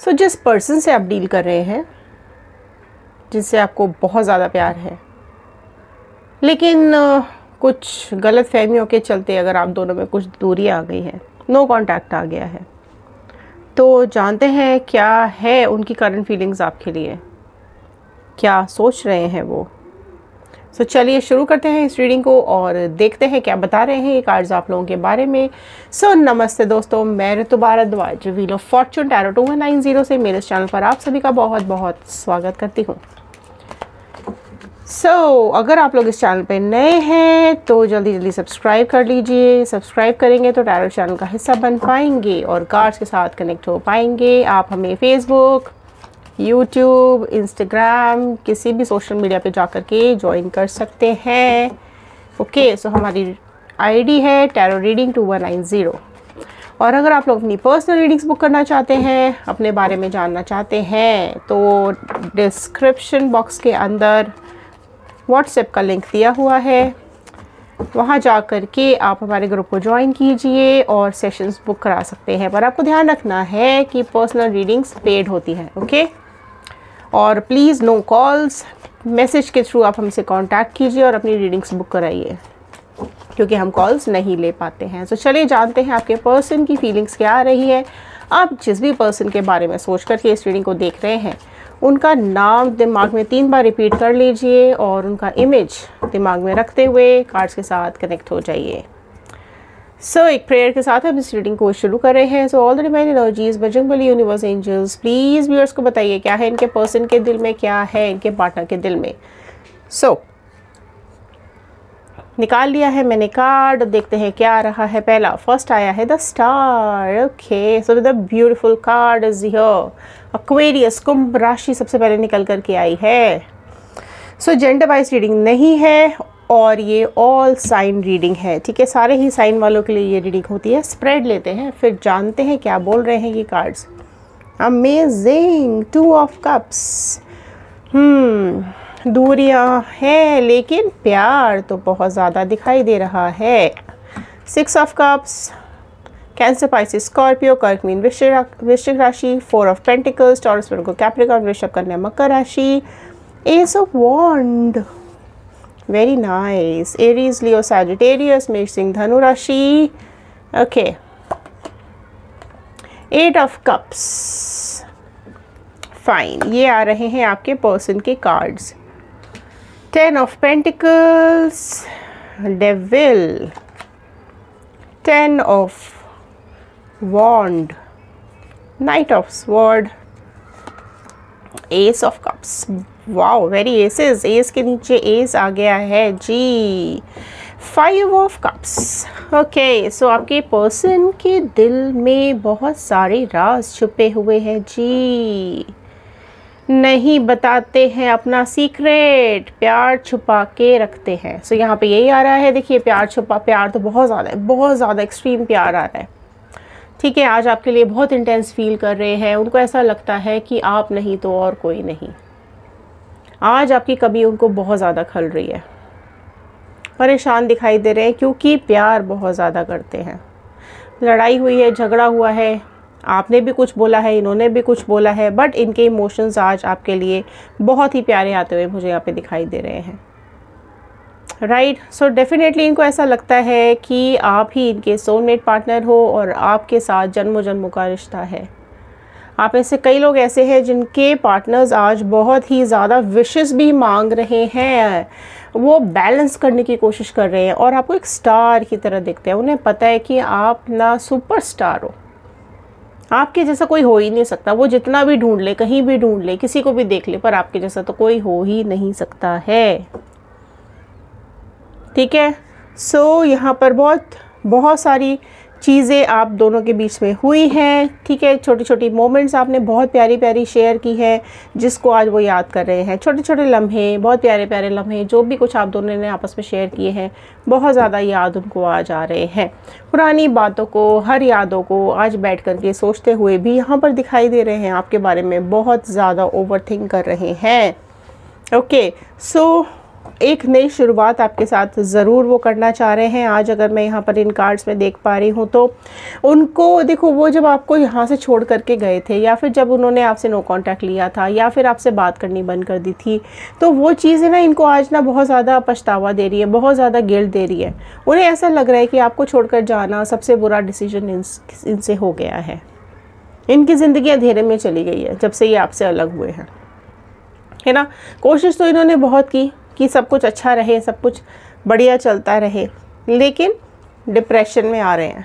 जिस पर्सन से आप डील कर रहे हैं, जिससे आपको बहुत ज़्यादा प्यार है, लेकिन कुछ गलत फहमियों के चलते अगर आप दोनों में कुछ दूरी आ गई है, नो कांटेक्ट आ गया है, तो जानते हैं क्या है उनकी करंट फीलिंग्स आपके लिए, क्या सोच रहे हैं वो। चलिए शुरू करते हैं इस रीडिंग को और देखते हैं क्या बता रहे हैं ये कार्ड्स आप लोगों के बारे में। नमस्ते दोस्तों, मैं Ritu Bhardwaj, wheel of fortune tarot 2190 से मेरे चैनल पर आप सभी का बहुत बहुत स्वागत करती हूँ। अगर आप लोग इस चैनल पे नए हैं तो जल्दी जल्दी सब्सक्राइब कर लीजिए। सब्सक्राइब करेंगे तो टैरो चैनल का हिस्सा बन पाएंगे और कार्ड्स के साथ कनेक्ट हो पाएंगे। आप हमें फेसबुक, यूट्यूब, इंस्टाग्राम, किसी भी सोशल मीडिया पे जाकर के ज्वाइन कर सकते हैं। ओके, हमारी आईडी है टैरो रीडिंग 2190। और अगर आप लोग अपनी पर्सनल रीडिंग्स बुक करना चाहते हैं, अपने बारे में जानना चाहते हैं, तो डिस्क्रिप्शन बॉक्स के अंदर व्हाट्सएप का लिंक दिया हुआ है, वहाँ जा कर के आप हमारे ग्रुप को ज्वाइन कीजिए और सेशंस बुक करा सकते हैं। पर आपको ध्यान रखना है कि पर्सनल रीडिंग्स पेड होती हैं। ओके, और प्लीज़ नो कॉल्स, मैसेज के थ्रू आप हमसे कांटेक्ट कीजिए और अपनी रीडिंग्स बुक कराइए, क्योंकि हम कॉल्स नहीं ले पाते हैं। चलिए जानते हैं आपके पर्सन की फीलिंग्स क्या आ रही है। आप जिस भी पर्सन के बारे में सोच करके इस रीडिंग को देख रहे हैं, उनका नाम दिमाग में 3 बार रिपीट कर लीजिए और उनका इमेज दिमाग में रखते हुए कार्ड्स के साथ कनेक्ट हो जाइए। एक प्रेयर के साथ हम इस रीडिंग को शुरू कर रहे हैं। All the divine energies, Bajrangbali, universe, angels, please viewers को बताइए क्या है इनके पर्सन के दिल में, क्या है इनके पार्टनर के दिल में। निकाल लिया है मैंने कार्ड, देखते हैं क्या आ रहा है। पहला फर्स्ट आया है the star. Okay, the beautiful card is here. Aquarius, कुंभ राशि सबसे पहले निकल करके आई है। जेंडर वाइज रीडिंग नहीं है और ये ऑल साइन रीडिंग है। ठीक है, सारे ही साइन वालों के लिए ये रीडिंग होती है। स्प्रेड लेते हैं, फिर जानते हैं क्या बोल रहे हैं ये कार्ड्स। Amazing, 2 of cups. दूरियां हैं लेकिन प्यार तो बहुत ज़्यादा दिखाई दे रहा है। 6 of cups, Cancer, Pisces, Scorpio, कर्क, मीन, वृश्चिक राशि। 4 of pentacles, Taurus, Virgo, Capricorn, वृषभ, कन्या, मकर राशि। Ace of wand, very nice. Aries, Leo, Sagittarius, मेष, सिंह, धनु राशि। Okay, 8 of cups. फाइन, ये आ रहे हैं आपके पर्सन के cards. 10 of pentacles, devil, 10 of wand, knight of sword, ace of cups. Wow, very aces, ace के नीचे एस आ गया है जी। 5 ऑफ कप्स। ओके, आपके पर्सन के दिल में बहुत सारे राज छुपे हुए हैं जी, नहीं बताते हैं अपना सीक्रेट, प्यार छुपा के रखते हैं। यहाँ पे यही आ रहा है, देखिए प्यार छुपा, प्यार तो बहुत ज़्यादा है, बहुत ज़्यादा एक्सट्रीम प्यार आ रहा है। ठीक है, आज आपके लिए बहुत इंटेंस फील कर रहे हैं। उनको ऐसा लगता है कि आप नहीं तो और कोई नहीं। आज आपकी कमी उनको बहुत ज़्यादा खल रही है, परेशान दिखाई दे रहे हैं क्योंकि प्यार बहुत ज़्यादा करते हैं। लड़ाई हुई है, झगड़ा हुआ है, आपने भी कुछ बोला है, इन्होंने भी कुछ बोला है, बट इनके इमोशंस आज आपके लिए बहुत ही प्यारे आते हुए मुझे यहाँ पे दिखाई दे रहे हैं। राइट, डेफिनेटली इनको ऐसा लगता है कि आप ही इनके सोलमेट पार्टनर हो और आपके साथ जन्मों जन्मों का रिश्ता है। आप में से कई लोग ऐसे हैं जिनके पार्टनर्स आज बहुत ही ज़्यादा विशेस भी मांग रहे हैं, वो बैलेंस करने की कोशिश कर रहे हैं और आपको एक स्टार की तरह देखते हैं। उन्हें पता है कि आप ना सुपरस्टार हो, आपके जैसा कोई हो ही नहीं सकता। वो जितना भी ढूंढ ले, कहीं भी ढूंढ ले, किसी को भी देख ले, पर आपके जैसा तो कोई हो ही नहीं सकता है। ठीक है, यहाँ पर बहुत सारी चीज़ें आप दोनों के बीच में हुई हैं। ठीक है, छोटी छोटी मोमेंट्स आपने बहुत प्यारी प्यारी शेयर की है, जिसको आज वो याद कर रहे हैं। छोटे छोटे लम्हे, बहुत प्यारे प्यारे लम्हे, जो भी कुछ आप दोनों ने आपस में शेयर किए हैं, बहुत ज़्यादा याद उनको आज आ रहे हैं। पुरानी बातों को, हर यादों को आज बैठ कर के सोचते हुए भी यहाँ पर दिखाई दे रहे हैं, आपके बारे में बहुत ज़्यादा ओवरथिंक कर रहे हैं। ओके, एक नई शुरुआत आपके साथ ज़रूर वो करना चाह रहे हैं। आज अगर मैं यहाँ पर इन कार्ड्स में देख पा रही हूँ तो उनको देखो, वो जब आपको यहाँ से छोड़ करके गए थे, या फिर जब उन्होंने आपसे नो कांटेक्ट लिया था, या फिर आपसे बात करनी बंद कर दी थी, तो वो चीज़ें ना इनको आज ना बहुत ज़्यादा पछतावा दे रही है, बहुत ज़्यादा गिल्ट दे रही है। उन्हें ऐसा लग रहा है कि आपको छोड़कर जाना सबसे बुरा डिसीजन इनसे हो गया है। इनकी ज़िंदगी अंधेरे में चली गई है जब से ये आपसे अलग हुए हैं, है ना। कोशिश तो इन्होंने बहुत की कि सब कुछ अच्छा रहे, सब कुछ बढ़िया चलता रहे, लेकिन डिप्रेशन में आ रहे हैं।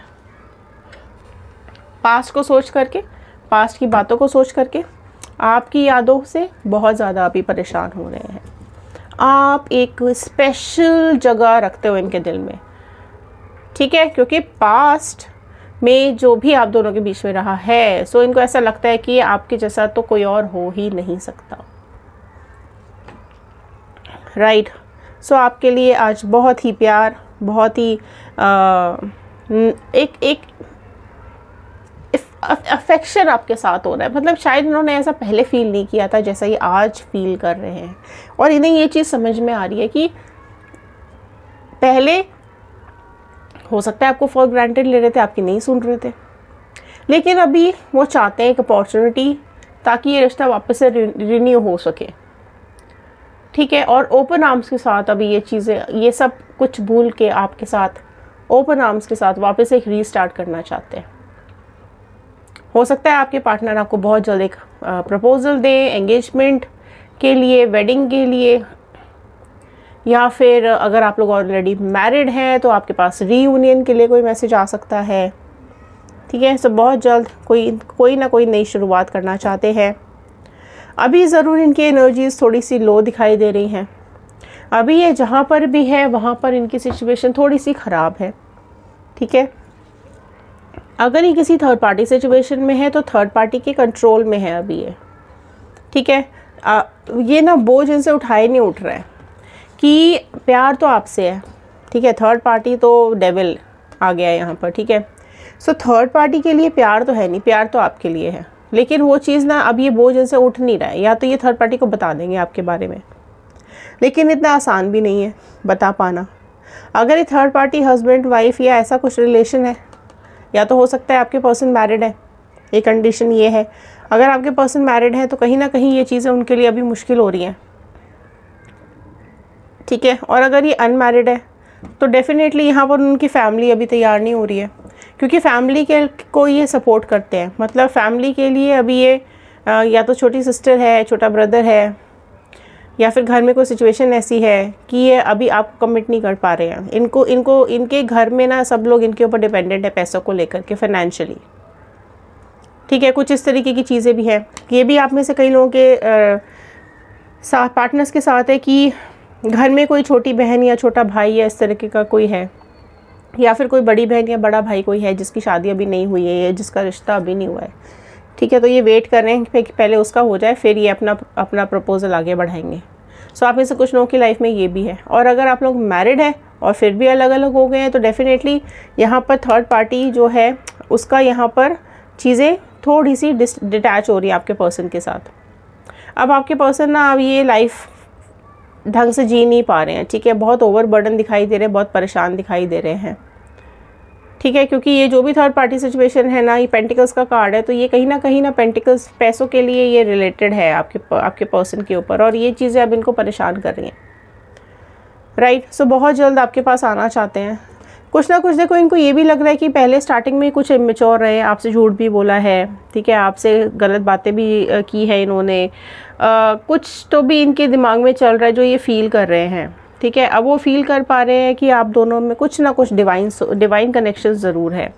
पास्ट को सोच करके, पास्ट की बातों को सोच करके, आपकी यादों से बहुत ज़्यादा अभी परेशान हो रहे हैं। आप एक स्पेशल जगह रखते हो इनके दिल में, ठीक है, क्योंकि पास्ट में जो भी आप दोनों के बीच में रहा है, सो इनको ऐसा लगता है कि आपके जैसा तो कोई और हो ही नहीं सकता, राइट। सो आपके लिए आज बहुत ही प्यार, बहुत ही एक अफेक्शन आपके साथ हो रहा है। मतलब शायद इन्होंने ऐसा पहले फील नहीं किया था जैसा ये आज फील कर रहे हैं, और इन्हें ये चीज़ समझ में आ रही है कि पहले हो सकता है आपको फॉर ग्रांटेड ले रहे थे, आपकी नहीं सुन रहे थे, लेकिन अभी वो चाहते हैं एक अपॉर्चुनिटी ताकि ये रिश्ता वापस से रिन्यू हो सके, ठीक है। और ओपन आर्म्स के साथ अभी ये चीज़ें, ये सब कुछ भूल के आपके साथ ओपन आर्म्स के साथ वापस एक रीस्टार्ट करना चाहते हैं। हो सकता है आपके पार्टनर आपको बहुत जल्द एक प्रपोजल दे एंगेजमेंट के लिए, वेडिंग के लिए, या फिर अगर आप लोग ऑलरेडी मैरिड हैं तो आपके पास रीयूनियन के लिए कोई मैसेज आ सकता है, ठीक है। सो बहुत जल्द कोई ना कोई नई शुरुआत करना चाहते हैं। अभी ज़रूर इनकी एनर्जीज़ थोड़ी सी लो दिखाई दे रही हैं। अभी ये जहाँ पर भी है वहाँ पर इनकी सिचुएशन थोड़ी सी ख़राब है, ठीक है। अगर ये किसी थर्ड पार्टी सिचुएशन में है तो थर्ड पार्टी के कंट्रोल में है अभी ये, ठीक है। ये ना बोझ इनसे उठाए नहीं उठ रहा है कि प्यार तो आपसे है, ठीक है। थर्ड पार्टी तो डेविल आ गया है यहाँ पर, ठीक है। सो थर्ड पार्टी के लिए प्यार तो है नहीं, प्यार तो आपके लिए है, लेकिन वो चीज़ ना अब ये बोझ इनसे उठ नहीं रहा है। या तो ये थर्ड पार्टी को बता देंगे आपके बारे में, लेकिन इतना आसान भी नहीं है बता पाना। अगर ये थर्ड पार्टी हस्बैंड वाइफ या ऐसा कुछ रिलेशन है, या तो हो सकता है आपके पर्सन मैरिड है, ये कंडीशन ये है। अगर आपके पर्सन मैरिड है तो कहीं ना कहीं ये चीज़ें उनके लिए अभी मुश्किल हो रही हैं, ठीक है। और अगर ये अनमैरिड है तो डेफिनेटली यहाँ पर उनकी फैमिली अभी तैयार नहीं हो रही है, क्योंकि फैमिली के को ये सपोर्ट करते हैं। मतलब फैमिली के लिए अभी ये या तो छोटी सिस्टर है, छोटा ब्रदर है, या फिर घर में कोई सिचुएशन ऐसी है कि ये अभी आपको कमिट नहीं कर पा रहे हैं। इनके घर में ना सब लोग इनके ऊपर डिपेंडेंट है पैसों को लेकर के, फाइनेंशियली, ठीक है। कुछ इस तरीके की चीज़ें भी हैं। ये भी आप में से कई लोगों के साथ पार्टनर्स के साथ है कि घर में कोई छोटी बहन या छोटा भाई या इस तरीके का कोई है, या फिर कोई बड़ी बहन या बड़ा भाई कोई है जिसकी शादी अभी नहीं हुई है या जिसका रिश्ता अभी नहीं हुआ है, ठीक है। तो ये वेट कर रहे हैं कि पहले उसका हो जाए, फिर ये अपना प्रपोजल आगे बढ़ाएंगे। सो आप में से कुछ लोगों की लाइफ में ये भी है। और अगर आप लोग मैरिड हैं और फिर भी अलग अलग हो गए हैं तो डेफिनेटली यहाँ पर थर्ड पार्टी जो है उसका यहाँ पर चीज़ें थोड़ी सी डिटैच हो रही है आपके पर्सन के साथ। अब आपके पर्सन ना अब ये लाइफ ढंग से जी नहीं पा रहे हैं, ठीक है। बहुत ओवरबर्डन दिखाई दे रहे हैं, बहुत परेशान दिखाई दे रहे हैं, ठीक है। क्योंकि ये जो भी थर्ड पार्टी सिचुएशन है ना, ये पेंटिकल्स का कार्ड है, तो ये कहीं ना पेंटिकल्स पैसों के लिए ये रिलेटेड है आपके पर्सन के ऊपर, और ये चीज़ें अब इनको परेशान कर रही हैं, राइट। सो बहुत जल्द आपके पास आना चाहते हैं। कुछ ना कुछ देखो, इनको ये भी लग रहा है कि पहले स्टार्टिंग में कुछ इमेच्योर रहे, आपसे झूठ भी बोला है, ठीक है, आपसे गलत बातें भी की है इन्होंने। कुछ तो भी इनके दिमाग में चल रहा है जो ये फील कर रहे हैं, ठीक है। अब वो फील कर पा रहे हैं कि आप दोनों में कुछ ना कुछ डिवाइन कनेक्शन ज़रूर है।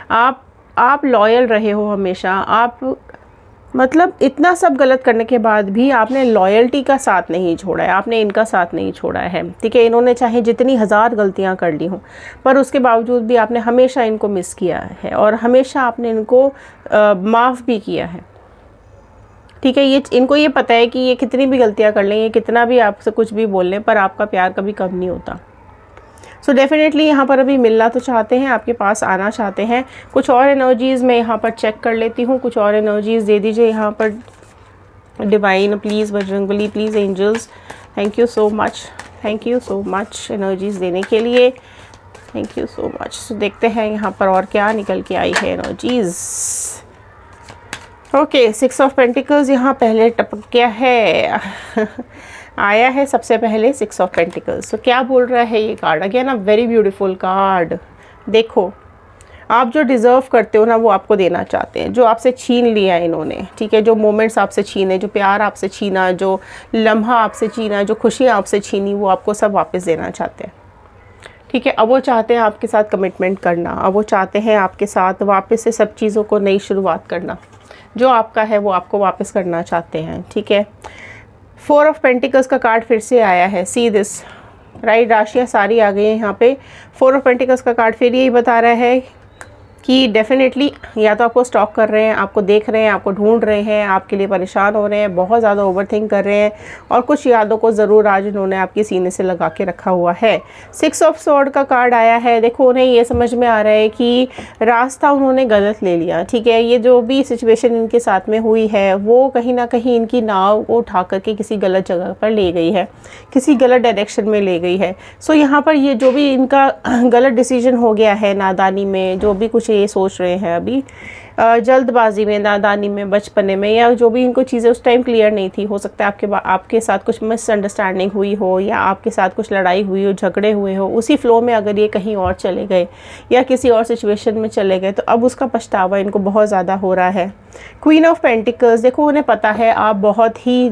आप लॉयल रहे हो हमेशा। आप मतलब इतना सब गलत करने के बाद भी आपने लॉयल्टी का साथ नहीं छोड़ा है, आपने इनका साथ नहीं छोड़ा है, ठीक है। इन्होंने चाहे जितनी हज़ार गलतियां कर ली हों, पर उसके बावजूद भी आपने हमेशा इनको मिस किया है और हमेशा आपने इनको माफ़ भी किया है, ठीक है। इनको ये पता है कि ये कितनी भी गलतियां कर लें, ये कितना भी आपसे कुछ भी बोल लें, पर आपका प्यार कभी कम नहीं होता। सो डेफिनेटली यहाँ पर अभी मिलना तो चाहते हैं, आपके पास आना चाहते हैं। कुछ और एनर्जीज़ मैं यहाँ पर चेक कर लेती हूँ, कुछ और एनर्जीज़ दे दीजिए यहाँ पर। Divine please, Bajrangbali please, angels thank you so much, thank you so much energies देने के लिए, थैंक यू सो मच। तो देखते हैं यहाँ पर और क्या निकल के आई है एनर्जीज। ओके, 6 ऑफ पेंटिकल्स यहाँ पहले टपक गया है आया है सबसे पहले 6 ऑफ पेंटिकल्स। तो क्या बोल रहा है ये card? Again a very beautiful card. देखो, आप जो डिज़र्व करते हो ना वो आपको देना चाहते हैं, जो आपसे छीन लिया इन्होंने, ठीक है, जो मोमेंट्स आपसे छीने, जो प्यार आपसे छीना, जो लम्हा आपसे छीना, जो खुशियाँ आपसे छीनी, वो आपको सब वापस देना चाहते हैं, ठीक है। अब वो चाहते हैं आपके साथ कमिटमेंट करना, अब वो चाहते हैं आपके साथ वापस से सब चीज़ों को नई शुरुआत करना, जो आपका है वो आपको वापस करना चाहते हैं, ठीक है। 4 ऑफ पेंटिकल्स का कार्ड फिर से आया है, सी दिस, राइट, राशियाँ सारी आ गई हैं यहाँ पे। 4 ऑफ पेंटिकल्स का कार्ड फिर यही बता रहा है कि डेफिनेटली या तो आपको स्टॉक कर रहे हैं, आपको देख रहे हैं, आपको ढूंढ रहे हैं, आपके लिए परेशान हो रहे हैं, बहुत ज़्यादा ओवरथिंक कर रहे हैं, और कुछ यादों को ज़रूर आज उन्होंने आपके सीने से लगा के रखा हुआ है। 6 ऑफ स्वॉर्ड का कार्ड आया है। देखो, उन्हें ये समझ में आ रहा है कि रास्ता उन्होंने गलत ले लिया, ठीक है। ये जो भी सिचुएशन इनके साथ में हुई है वो कहीं ना कहीं इनकी नाव को उठा करके किसी गलत जगह पर ले गई है, किसी गलत डायरेक्शन में ले गई है। सो यहाँ पर ये जो भी इनका गलत डिसीजन हो गया है, नादानी में जो भी कुछ ये सोच रहे हैं अभी, जल्दबाजी में, नादानी में, बचपने में, या जो भी इनको चीज़ें उस टाइम क्लियर नहीं थी, हो सकता है आपके साथ कुछ मिसअंडरस्टैंडिंग हुई हो, या आपके साथ कुछ लड़ाई हुई हो, झगड़े हुए हो, उसी फ्लो में अगर ये कहीं और चले गए या किसी और सिचुएशन में चले गए तो अब उसका पछतावा इनको बहुत ज़्यादा हो रहा है। क्वीन ऑफ पेंटिकल्स, देखो उन्हें पता है आप बहुत ही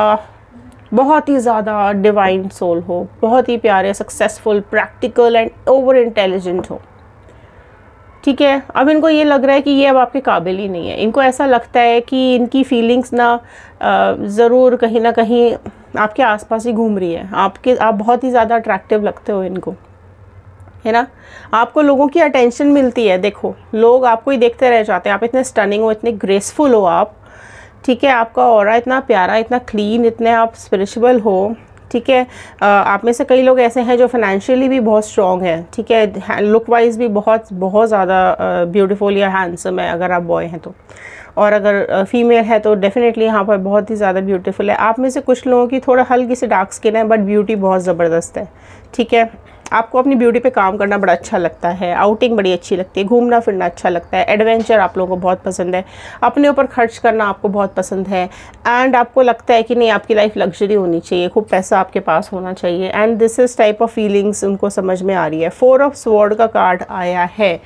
ज़्यादा डिवाइन सोल हो, बहुत ही प्यारे, successful, practical and over intelligent हो, ठीक है। अब इनको ये लग रहा है कि ये अब आपके काबिल ही नहीं है। इनको ऐसा लगता है कि इनकी फीलिंग्स ना ज़रूर कहीं ना कहीं आपके आसपास ही घूम रही है। आप बहुत ही ज़्यादा अट्रैक्टिव लगते हो इनको, है ना। आपको लोगों की अटेंशन मिलती है, देखो लोग आपको ही देखते रह जाते हैं। आप इतने स्टनिंग हो, इतने ग्रेसफुल हो आप, ठीक है। आपका ऑरा इतना प्यारा, इतना क्लीन, इतने आप स्पिरिचुअल हो, ठीक है। आप में से कई लोग ऐसे हैं जो फाइनेंशियली भी बहुत स्ट्रॉन्ग हैं, ठीक है। लुक वाइज भी बहुत ज़्यादा ब्यूटीफुल या हैंडसम है अगर आप बॉय हैं तो, और अगर फीमेल है तो डेफिनेटली यहाँ पर बहुत ही ज़्यादा ब्यूटीफुल है। आप में से कुछ लोगों की थोड़ा हल्की सी डार्क स्किन है बट ब्यूटी बहुत ज़बरदस्त है, ठीक है। आपको अपनी ब्यूटी पे काम करना बड़ा अच्छा लगता है, आउटिंग बड़ी अच्छी लगती है, घूमना फिरना अच्छा लगता है, एडवेंचर आप लोगों को बहुत पसंद है, अपने ऊपर खर्च करना आपको बहुत पसंद है, एंड आपको लगता है कि नहीं आपकी लाइफ लग्जरी होनी चाहिए, खूब पैसा आपके पास होना चाहिए, and this is type of feelings उनको समझ में आ रही है। 4 ऑफ स्वॉर्ड का कार्ड आया है।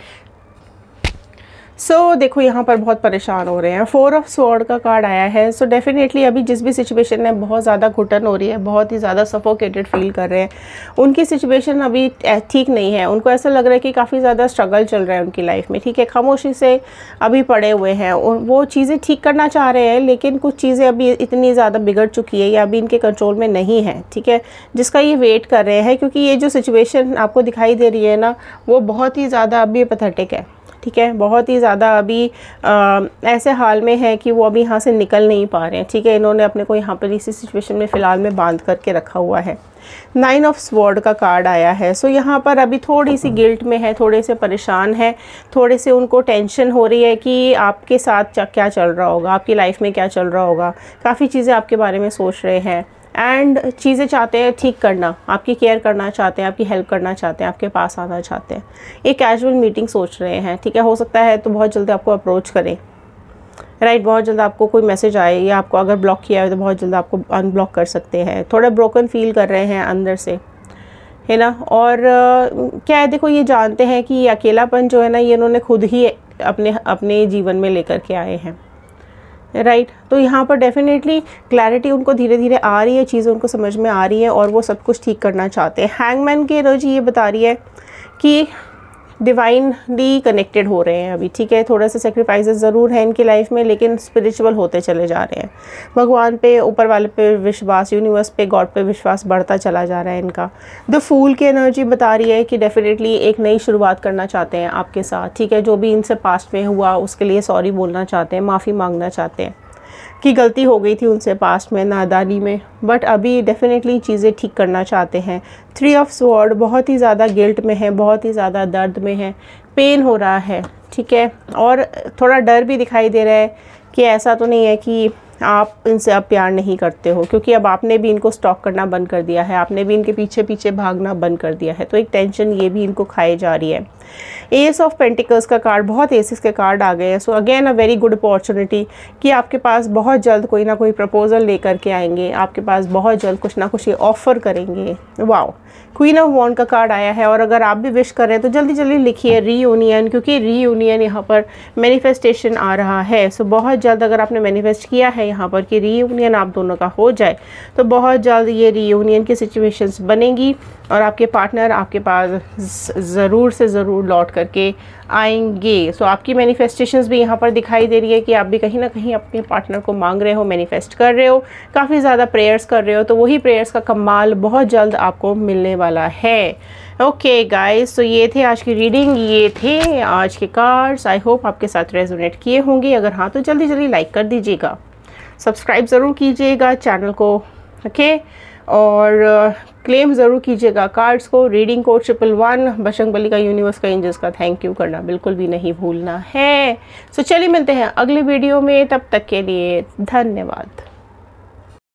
सो देखो यहाँ पर बहुत परेशान हो रहे हैं, 4 ऑफ स्वॉर्ड का कार्ड आया है। सो डेफिनेटली अभी जिस भी सिचुएशन में बहुत ज़्यादा घुटन हो रही है, बहुत ही ज़्यादा सफोकेटेड फील कर रहे हैं, उनकी सिचुएशन अभी ठीक नहीं है। उनको ऐसा लग रहा है कि काफ़ी ज़्यादा स्ट्रगल चल रहा है उनकी लाइफ में, ठीक है। खामोशी से अभी पड़े हुए हैं, वो चीज़ें ठीक करना चाह रहे हैं लेकिन कुछ चीज़ें अभी इतनी ज़्यादा बिगड़ चुकी है या अभी इनके कंट्रोल में नहीं है, ठीक है, जिसका ये वेट कर रहे हैं। क्योंकि ये जो सिचुएशन आपको दिखाई दे रही है ना, वो बहुत ही ज़्यादा अभी पैथेटिक है, ठीक है। बहुत ही ज़्यादा अभी ऐसे हाल में है कि वो अभी यहाँ से निकल नहीं पा रहे हैं, ठीक है। इन्होंने अपने को यहाँ पर इसी सिचुएशन में फ़िलहाल में बांध करके रखा हुआ है। 9 ऑफ स्वॉर्ड का कार्ड आया है। सो यहाँ पर अभी थोड़ी सी गिल्ट में है, थोड़े से परेशान है, थोड़े से उनको टेंशन हो रही है कि आपके साथ क्या चल रहा होगा, आपकी लाइफ में क्या चल रहा होगा। काफ़ी चीज़ें आपके बारे में सोच रहे हैं एंड चीज़ें चाहते हैं ठीक करना, आपकी केयर करना चाहते हैं, आपकी हेल्प करना चाहते हैं, आपके पास आना चाहते हैं। एक कैजुअल मीटिंग सोच रहे हैं, ठीक है। हो सकता है तो बहुत जल्दी आपको अप्रोच करें, राइट। बहुत जल्द आपको कोई मैसेज आए, या आपको अगर ब्लॉक किया है तो बहुत जल्द आपको अनब्लॉक कर सकते हैं। थोड़ा ब्रोकन फील कर रहे हैं अंदर से, है ना। और क्या है, देखो ये जानते हैं कि ये अकेलापन जो है ना, ये इन्होंने खुद ही अपने जीवन में लेकर के आए हैं, राइट। तो यहाँ पर डेफिनेटली क्लैरिटी उनको धीरे धीरे आ रही है, चीज़ें उनको समझ में आ रही हैं और वो सब कुछ ठीक करना चाहते हैं। हैंगमैन की एनर्जी ये बता रही है कि डिवाइनली कनेक्टेड हो रहे हैं अभी, ठीक है। थोड़ा सा सेक्रीफाइसेस ज़रूर है इनकी लाइफ में, लेकिन स्पिरिचुअल होते चले जा रहे हैं। भगवान पे, ऊपर वाले पे विश्वास, यूनिवर्स पे, गॉड पे विश्वास बढ़ता चला जा रहा है इनका। द फूल की एनर्जी बता रही है कि डेफिनेटली एक नई शुरुआत करना चाहते हैं आपके साथ, ठीक है। जो भी इनसे पास्ट में हुआ उसके लिए सॉरी बोलना चाहते हैं, माफ़ी मांगना चाहते हैं कि गलती हो गई थी उनसे पास्ट में, नादानी में, बट अभी डेफिनेटली चीज़ें ठीक करना चाहते हैं। 3 ऑफ स्वॉर्ड बहुत ही ज़्यादा गिल्ट में है, बहुत ही ज़्यादा दर्द में है, पेन हो रहा है, ठीक है। और थोड़ा डर भी दिखाई दे रहा है कि ऐसा तो नहीं है कि आप इनसे अब प्यार नहीं करते हो, क्योंकि अब आपने भी इनको स्टॉक करना बंद कर दिया है, आपने भी इनके पीछे पीछे भागना बंद कर दिया है। तो एक टेंशन ये भी इनको खाई जा रही है। एस ऑफ पेंटिकल्स का कार्ड, बहुत एसेस के कार्ड आ गए हैं। So again a very good opportunity कि आपके पास बहुत जल्द कोई ना कोई प्रपोजल लेकर के आएंगे, आपके पास बहुत जल्द कुछ ना कुछ ये ऑफ़र करेंगे। वाओ, क्वीन ऑफ वॉन्ड का कार्ड आया है। और अगर आप भी विश कर रहे हैं तो जल्दी जल्दी लिखिए रीयूनियन, क्योंकि रीयूनियन यहाँ पर मैनिफेस्टेशन आ रहा है। सो बहुत जल्द अगर आपने मैनिफेस्ट किया है यहाँ पर कि रीयूनियन आप दोनों का हो जाए, तो बहुत जल्द ये रीयूनियन की सिचुएशंस बनेंगी और आपके पार्टनर आपके पास ज़रूर से ज़रूर लौट करके आएंगे। सो आपकी मैनिफेस्टेशंस भी यहाँ पर दिखाई दे रही है कि आप भी कहीं ना कहीं अपने पार्टनर को मांग रहे हो, मैनिफेस्ट कर रहे हो, काफ़ी ज़्यादा प्रेयर्स कर रहे हो। तो वही प्रेयर्स का कमाल बहुत जल्द आपको मिलने वाला है। ओके गाइस, तो ये थे आज की रीडिंग, ये थे आज के कार्ड्स। आई होप आपके साथ रेजोनेट किए होंगे। अगर हाँ तो जल्दी जल्दी लाइक कर दीजिएगा, सब्सक्राइब ज़रूर कीजिएगा चैनल को, ओके, और क्लेम ज़रूर कीजिएगा कार्ड्स को। रीडिंग कोड 111 बजरंगबली का, यूनिवर्स का, एंजल्स का थैंक यू करना बिल्कुल भी नहीं भूलना है। सो चलिए मिलते हैं अगले वीडियो में, तब तक के लिए धन्यवाद।